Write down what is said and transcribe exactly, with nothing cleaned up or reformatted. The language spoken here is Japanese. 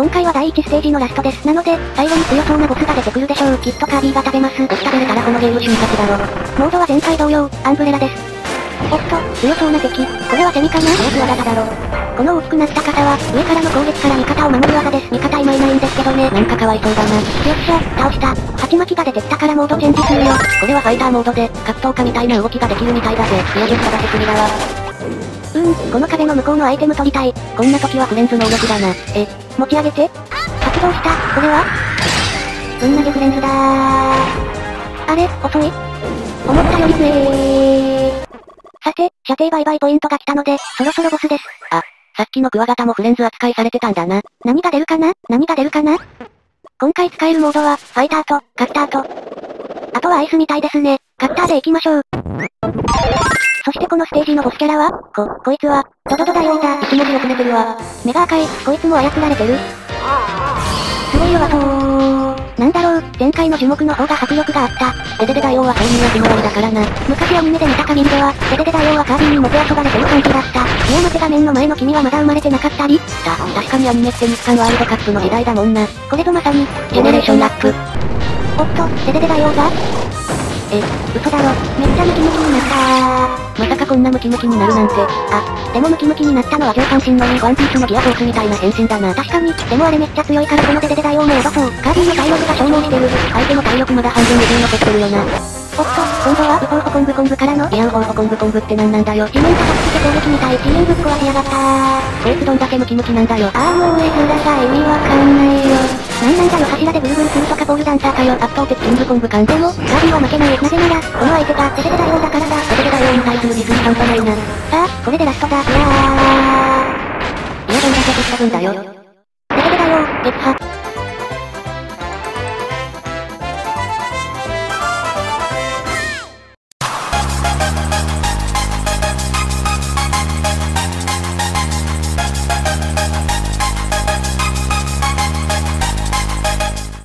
今回はだいいちステージのラストです。なので、最後に強そうなボスが出てくるでしょう。きっとカービィが食べます。ボス食べれたらこのゲーム瞬殺だろ。モードは前回同様、アンブレラです。おっと、強そうな敵。これはセミかな？早く技だろ。この大きくなった方は、上からの攻撃から味方を守る技です。味方今いないんですけどね。なんかかわいそうだな。よっしゃ、倒した。鉢巻きが出てきたからモードチェンジするよ。これはファイターモードで、格闘家みたいな動きができるみたいだぜ。いや、ちょっと出せすぎだわ。うーん、この壁の向こうのアイテム取りたい。こんな時はフレンズ能力だな。え、持ち上げて。発動した。これはぶん投げフレンズだー。あれ、遅い？思ったより強えー。さて、射程売買ポイントが来たので、そろそろボスです。あ、さっきのクワガタもフレンズ扱いされてたんだな。何が出るかな？何が出るかな？今回使えるモードは、ファイターと、カッターと、あとはアイスみたいですね。カッターで行きましょう。そしてこのステージのボスキャラは、こ、こいつは、ドドド大王だ。一文字遅れてるわ。目が赤い、こいつも操られてる。すごい弱そう。なんだろう、前回の樹木の方が迫力があった。デデデ大王はそういう役回りだからな。昔アニメで見た限りでは、デデデ大王はカービィにもてあそばれてる感じだった。いや待て画面の前の君はまだ生まれてなかったりだ、確かにアニメって日韓ワールドカップの時代だもんな。これぞまさに、ジェネレーションラップ。おっと、デデデ大王がえ、嘘だろ。めっちゃムキムキになったー。まさかこんなムキムキになるなんて。あ、でもムキムキになったのは上半身のみワンピースのギアフォースみたいな変身だな。確かに、でもあれめっちゃ強いからこのデデデ大王もやばそう。カービィの体力が消耗してる。相手の体力まだ半分以上残ってるよな。おっと、今度はウホウホコンブコンブからのいやウホウホコンブコンブってなんなんだよ。地面叩きつけ攻撃みたい。地面ぶっ壊しやがったー。こいつどんだけムキムキなんだよ。あーもう絵面が意味わかんないよ。なんなんだよ柱でブルブルするとかポールダンサーかよ。圧倒的キングコンブ感。でも、カービィは負けない。なぜなら、この相手がデデデ大王だからだ。デデデ大王に対するディスり半端ないな。さあ、これでラストだ。いやー。いやどんだけ敵った分だよ。デデデ大王、撃破。